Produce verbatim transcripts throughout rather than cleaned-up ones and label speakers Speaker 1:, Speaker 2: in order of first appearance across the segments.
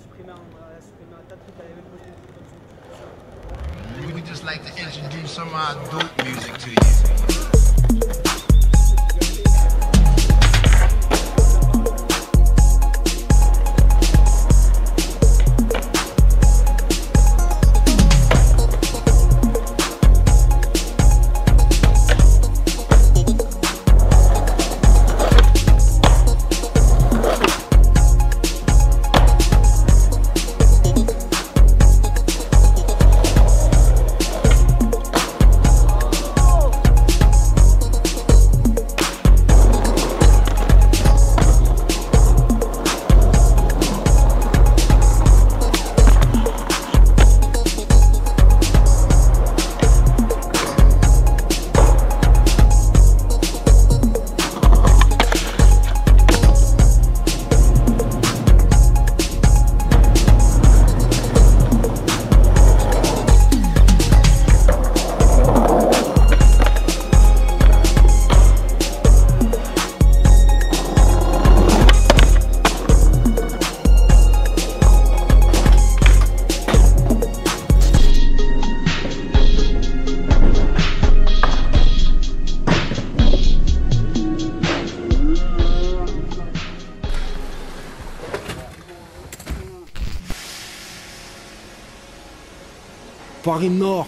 Speaker 1: supprimé un, elle a supprimé un tas de trucs, elle avait même posté une photo dessus.
Speaker 2: We would just like to introduce some of our dope music to you.
Speaker 3: Paris Nord.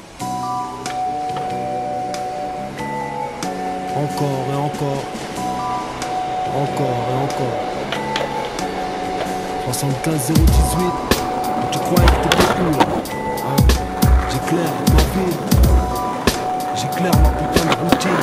Speaker 3: Encore et encore. Encore et encore. soixante-quinze zéro dix-huit. Tu croyais que t'étais où là, hein? J'éclaire ma ville. J'éclaire ma putain de routine.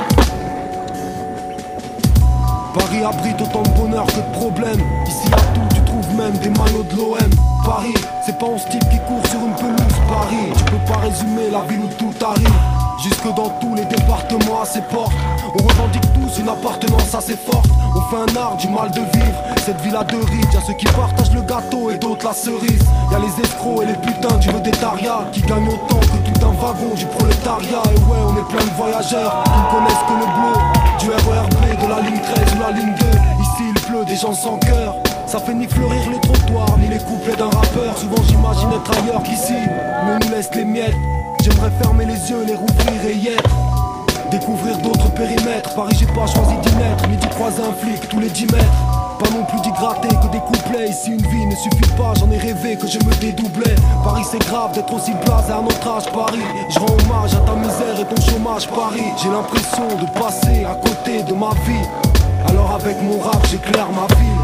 Speaker 3: Paris abrite autant de bonheur que de problèmes. Ici à tout, tu trouves même des maillots de l'O M. Paris, c'est pas onze types qui courent sur une pelouse. Paris, tu peux pas résumer la ville où tout arrive. Jusque dans tous les départements à ses portes. On revendique tous une appartenance assez forte. On fait un art du mal de vivre. Cette ville a deux rides, y'a ceux qui partagent le gâteau et d'autres la cerise. Y'a les escrocs et les putains du vedettariat qui gagnent autant que tout un wagon du prolétariat. Et ouais, on est plein de voyageurs qui ne connaissent que le bleu du R E R B, de la ligne treize ou la ligne deux. Ici il pleut des gens sans cœur. Ça fait ni fleurir les trottoirs, ni les couplets d'un rappeur. Souvent j'imagine être ailleurs qu'ici, mais on nous laisse les miettes. J'aimerais fermer les yeux, les rouvrir et y être. Découvrir d'autres périmètres. Paris j'ai pas choisi d'y naître, ni d'y croiser un flic tous les dix mètres. Pas non plus d'y gratter que des couplets. Ici une vie ne suffit pas, j'en ai rêvé que je me dédoublais. Paris c'est grave d'être aussi blasé à notre âge. Paris, je rends hommage à ta misère et ton chômage. Paris, j'ai l'impression de passer à côté de ma vie. Alors avec mon rap j'éclaire ma ville.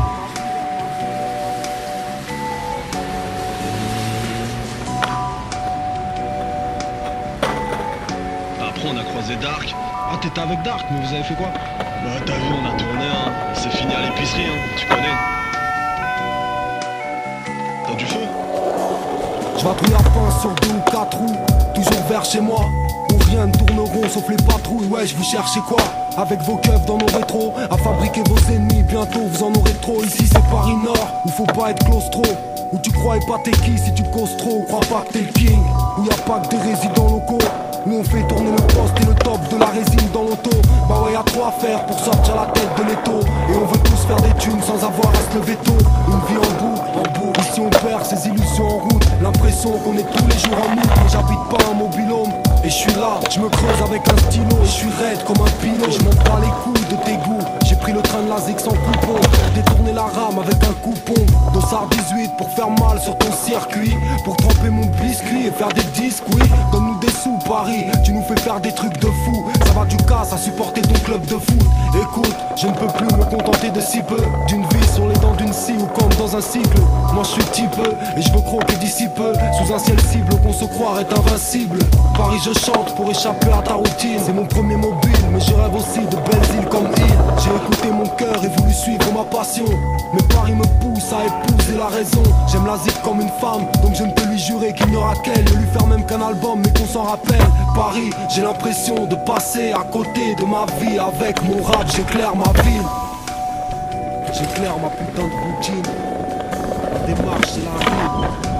Speaker 4: Après on a croisé Dark. Ah t'étais avec Dark, mais vous avez fait quoi? Bah t'as vu, on a tourné hein. C'est fini à l'épicerie hein, tu connais. T'as du feu?
Speaker 3: Je vatrouille à pince sur deux ou quatre roues. Toujours vers chez moi, où rien ne tourne rond sauf les patrouilles. Ouais je vous cherchez quoi? Avec vos keufs dans nos rétros, à fabriquer vos ennemis, bientôt vous en aurez trop. Ici c'est Paris Nord, où faut pas être claustro. Où tu crois pas t'es qui si tu causes trop. Crois pas que t'es le king, où y a pas que des résidents locaux. Où on fait tourner le poste et le top de la résine dans l'auto. Bah ouais y'a trop à faire pour sortir la tête de l'étau. Et on veut tous faire des thunes sans avoir à se lever tôt. Une vie en boucle, en boucle. Ici on perd ses illusions en route. L'impression qu'on est tous les jours en août. Mais j'habite pas un mobilhome. Et je suis là, je me creuse avec un stylo. Et je suis raide comme un pilote. Je m'en bats les couilles de tes goûts. J'ai pris le train de la zig sans coupon. Détourner la rame avec un coupon. Dossard dix-huit pour faire mal sur ton circuit. Pour tremper mon biscuit et faire des disques, oui. Donne-nous des sous Paris, tu nous fais faire des trucs de fou. Ça va du casse à supporter ton club de foot. Écoute, je ne peux plus me contenter de si peu. D'une vie sur les dents d'une scie ou comme dans un cycle. Moi je suis typeux et je veux croquer d'ici peu. Sous un ciel cible qu'on se croire est invincible. Paris je chante pour échapper à ta routine. C'est mon premier mobile mais je rêve aussi de belles îles comme île. J'ai écouté mon cœur et voulu suivre ma passion. Mais Paris me pousse à épouser la raison. J'aime la zik comme une femme, donc je ne peux lui jurer qu'il n'y aura qu'elle. Ne lui faire même qu'un album mais qu'on s'en rappelle. Paris, j'ai l'impression de passer à côté de ma vie. Avec mon rap j'éclaire ma ville. J'éclaire ma putain de routine. La démarche c'est la vie.